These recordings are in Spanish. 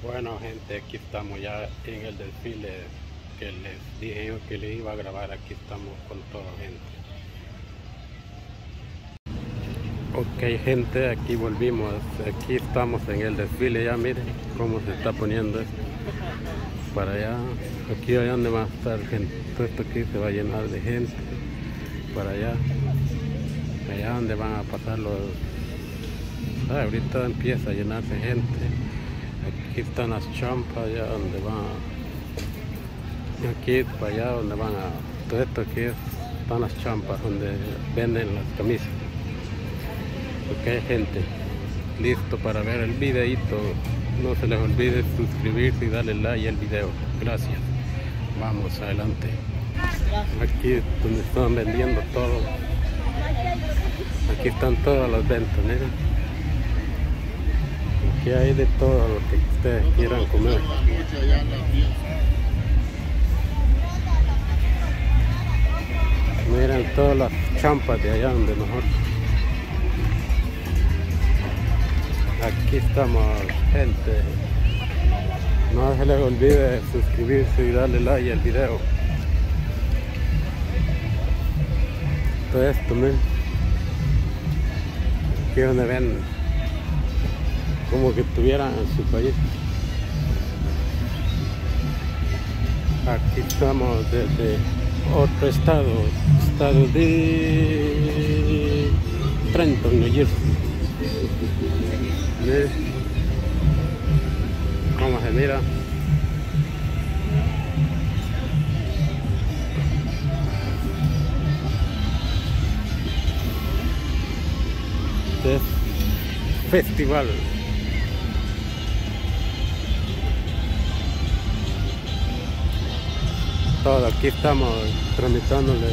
Bueno gente, aquí estamos ya en el desfile que les dije yo que les iba a grabar. Aquí estamos con toda gente. Ok gente, aquí volvimos, aquí estamos en el desfile ya. Miren cómo se está poniendo esto para allá. Aquí allá donde va a estar gente, todo esto aquí se va a llenar de gente para allá donde van a pasar los... ahorita empieza a llenarse gente. Aquí están las champas, allá donde van, aquí para allá donde van a, todo esto aquí están las champas donde venden las camisas. Ok gente, listo para ver el videito. No se les olvide suscribirse y darle like al video. Gracias. Vamos adelante. Aquí donde están vendiendo todo. Aquí están todas las ventas, miren. Aquí hay de todo lo que ustedes quieran comer. Miren todas las champas de allá donde nosotros. Aquí estamos, gente. No se les olvide suscribirse y darle like al video. Todo esto, miren. Aquí donde ven como que estuvieran en su país. Aquí estamos desde otro estado de Trenton, New Jersey. ¿Ves cómo se mira? Este es festival. Todo aquí estamos tramitándole.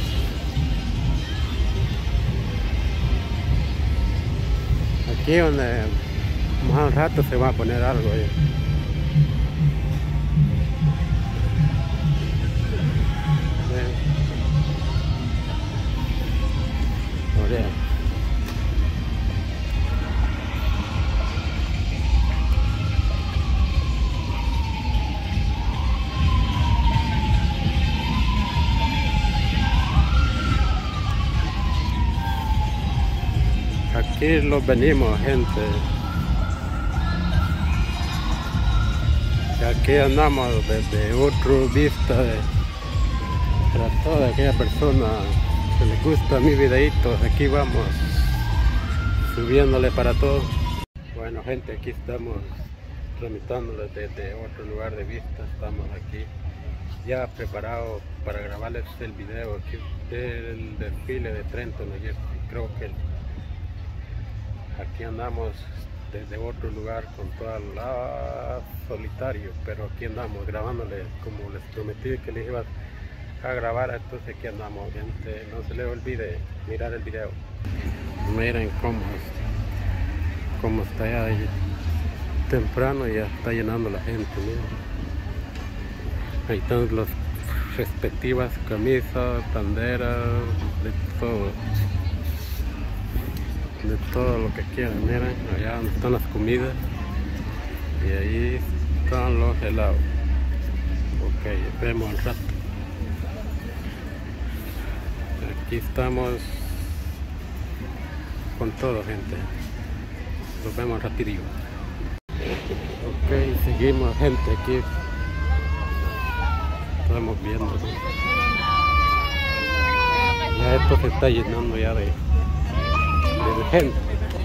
Aquí donde más al rato se va a poner algo ahí. Aquí los venimos, gente. Aquí andamos desde otro vista para toda aquella persona que le gusta mi videito. Aquí vamos subiéndole para todos. Bueno gente, aquí estamos tramitándole desde otro lugar de vista. Estamos aquí ya preparados para grabarles el video aquí del desfile de Trenton, New Jersey. Creo que aquí andamos desde otro lugar con toda la solitario, pero aquí andamos grabándole como les prometí que les iba a grabar. Entonces aquí andamos, gente. No se les olvide mirar el video. Miren cómo está ya temprano y ya está llenando la gente. Miren. Ahí están las respectivas camisas, banderas, de todo lo que quieran. Miren, allá donde están las comidas y ahí están los helados. Ok, vemos al rato. Aquí estamos con todo, gente. Nos vemos rapidito. Ok, seguimos, gente. Aquí estamos viendo, ¿no? Ya esto se está llenando ya de gente.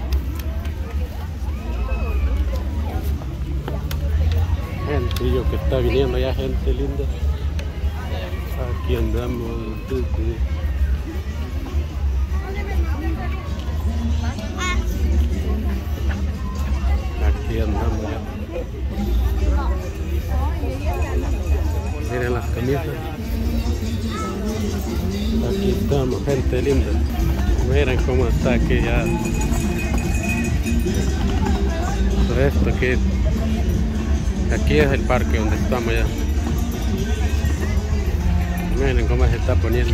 Gentillo que está viniendo ya, gente linda. Aquí andamos desde... aquí andamos ya. Miren las camisas. Aquí estamos, gente linda. Miren cómo está aquí ya. Todo esto aquí es el parque donde estamos ya. Miren cómo se está poniendo.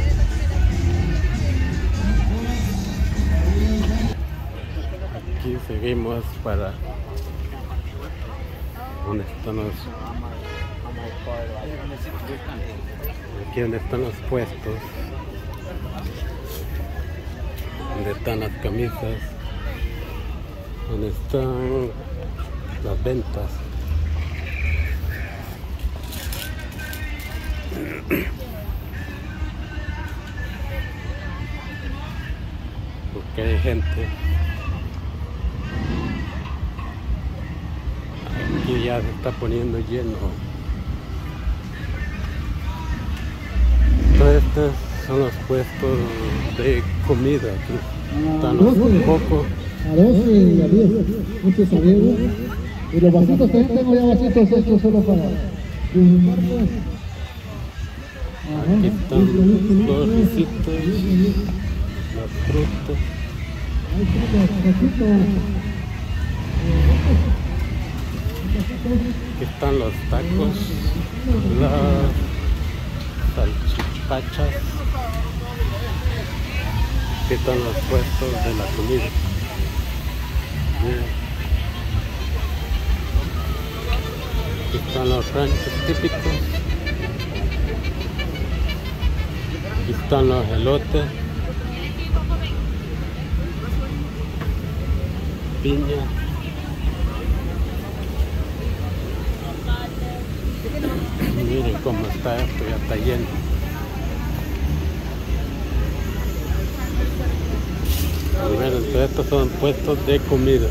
Aquí seguimos para donde están los... Aquí donde están los puestos, donde están las camisas, donde están las ventas. Porque hay gente. Aquí ya se está poniendo lleno. Todos estos son los puestos de comida. Aquí están los cocos. A 12 y a 10, muchos amigos. Y los vasitos, también tengo ya vasitos estos solo para desinfartos. Aquí están los risitos, las frutas. Aquí están los tacos, las salchipachas. Aquí están los puestos de la comida. Aquí están los ranchos típicos. Aquí están los elotes, piña. Miren cómo está esto, ya está lleno. Miren, todos estos son puestos de comida.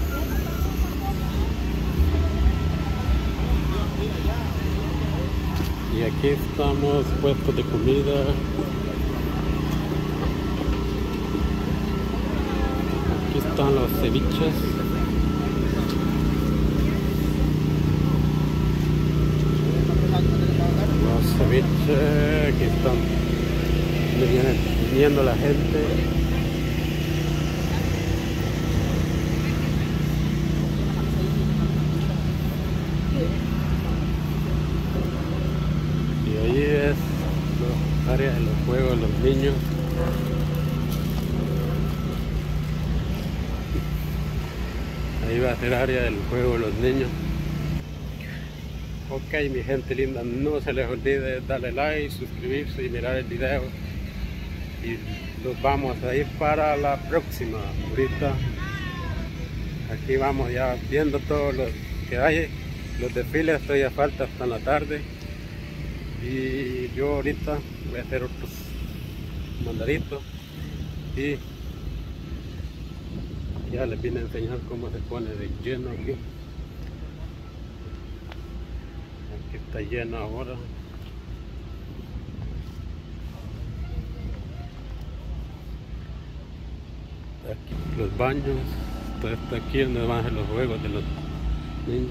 Y aquí estamos, puestos de comida. Aquí están los ceviches. Los ceviches, aquí están viniendo la gente. Y ahí es la área de los juegos de los niños. Ahí va a ser área del juego de los niños. Ok, mi gente linda, no se les olvide darle like, suscribirse y mirar el video. Y nos vamos a ir para la próxima. Ahorita aquí vamos ya viendo todo lo que hay. Los desfiles todavía falta hasta en la tarde. Y yo ahorita voy a hacer otros mandaditos. Y ya les vine a enseñar cómo se pone de lleno aquí. Aquí está lleno ahora. Aquí los baños, todo está aquí donde van a ser los juegos de los niños.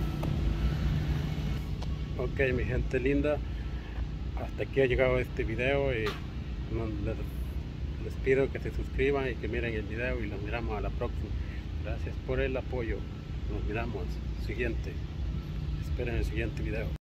Ok, mi gente linda, hasta aquí ha llegado este video y les pido que se suscriban y que miren el video y los miramos a la próxima. Gracias por el apoyo. Nos miramos siguiente. Esperen el siguiente video.